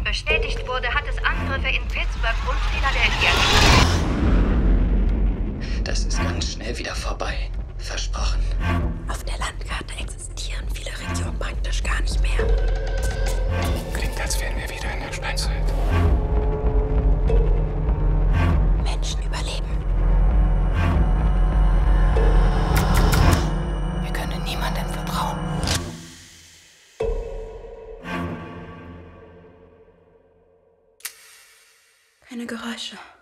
bestätigt wurde, hat es Angriffe in Pittsburgh und Philadelphia. Das ist ganz schnell wieder vorbei. Versprochen. Auf der Landkarte existieren viele Regionen praktisch gar nicht mehr. Klingt, als wären wir wieder in der Steinzeit. Menschen überleben. Wir können niemandem vertrauen. Keine Geräusche.